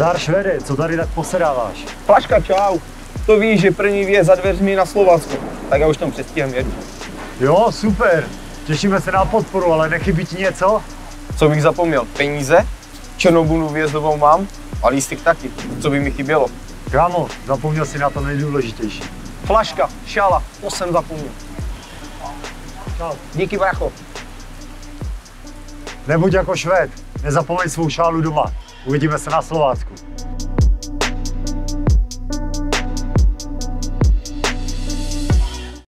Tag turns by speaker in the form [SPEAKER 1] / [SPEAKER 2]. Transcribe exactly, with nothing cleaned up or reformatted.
[SPEAKER 1] Zdar Švede, co tady tak posedáváš?
[SPEAKER 2] Flaška, čau. To víš, že první věc za dveřmi na Slovensku. Tak já už tam předstihem jedu.
[SPEAKER 1] Jo, super. Těšíme se na podporu, ale nechybí ti něco?
[SPEAKER 2] Co bych zapomněl? Peníze? Černobunu výjezdovou mám a lístek taky. Co by mi chybělo?
[SPEAKER 1] Kámo, zapomněl si na to nejdůležitější.
[SPEAKER 2] Flaška, šála, to jsem zapomněl.
[SPEAKER 1] Čau.
[SPEAKER 2] Díky, bracho.
[SPEAKER 1] Nebuď jako Švéd, nezapomeň svou šálu doma. Uvidíme se na Slovácku.